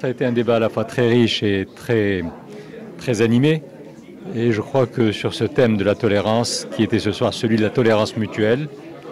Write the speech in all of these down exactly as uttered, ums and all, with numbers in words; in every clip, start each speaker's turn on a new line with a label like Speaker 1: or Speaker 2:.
Speaker 1: Ça a été un débat à la fois très riche et très, très animé. Et je crois que sur ce thème de la tolérance, qui était ce soir celui de la tolérance mutuelle,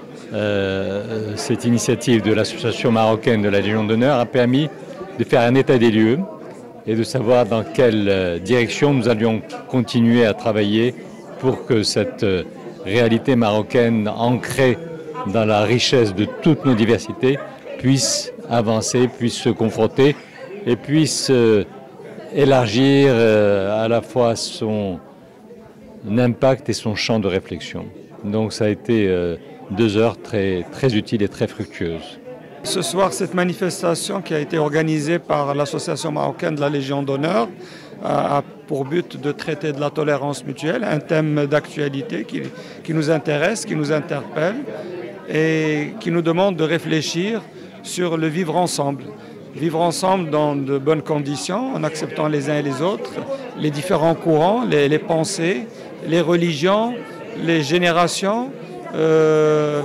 Speaker 1: euh, cette initiative de l'association marocaine de la Légion d'honneur a permis de faire un état des lieux et de savoir dans quelle direction nous allions continuer à travailler pour que cette réalité marocaine ancrée dans la richesse de toutes nos diversités puisse avancer, puisse se confronter et puisse euh, élargir euh, à la fois son impact et son champ de réflexion. Donc ça a été euh, deux heures très, très utiles et très fructueuses.
Speaker 2: Ce soir, cette manifestation qui a été organisée par l'Association marocaine de la Légion d'honneur a pour but de traiter de la tolérance mutuelle, un thème d'actualité qui, qui nous intéresse, qui nous interpelle et qui nous demande de réfléchir sur le vivre ensemble. Vivre ensemble dans de bonnes conditions, en acceptant les uns et les autres, les différents courants, les, les pensées, les religions, les générations, euh,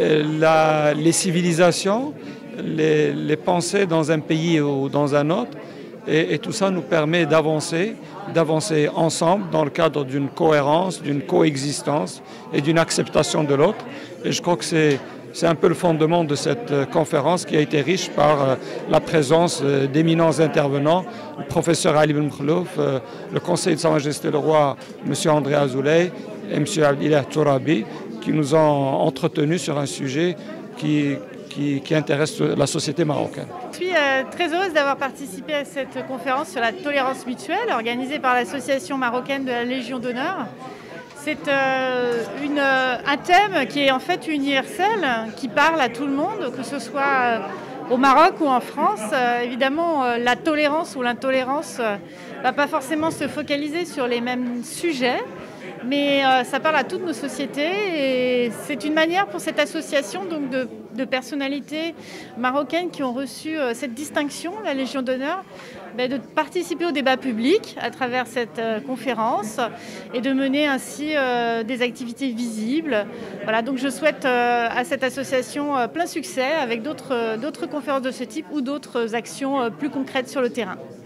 Speaker 2: la, les civilisations, les, les pensées dans un pays ou dans un autre. Et, et tout ça nous permet d'avancer, d'avancer ensemble dans le cadre d'une cohérence, d'une coexistence et d'une acceptation de l'autre. Et je crois que c'est C'est un peu le fondement de cette conférence qui a été riche par la présence d'éminents intervenants, le professeur Ali Ben Mkhlouf, le conseiller de Sa Majesté le Roi, M. André Azoulay et M. Abdilah Tourabi, qui nous ont entretenus sur un sujet qui, qui, qui intéresse la société marocaine.
Speaker 3: Je suis euh, très heureuse d'avoir participé à cette conférence sur la tolérance mutuelle organisée par l'Association marocaine de la Légion d'honneur. C'est euh, une, euh, un thème qui est en fait universel, qui parle à tout le monde, que ce soit euh, au Maroc ou en France. Euh, évidemment, euh, la tolérance ou l'intolérance ne euh, va pas forcément se focaliser sur les mêmes sujets, mais euh, ça parle à toutes nos sociétés et c'est une manière pour cette association donc, de, de personnalités marocaines qui ont reçu euh, cette distinction, la Légion d'honneur, ben, de participer au débat public à travers cette euh, conférence et de mener ainsi euh, des activités visibles. Voilà, donc je souhaite euh, à cette association euh, plein succès avec d'autres, euh, d'autres conférences de ce type ou d'autres actions euh, plus concrètes sur le terrain.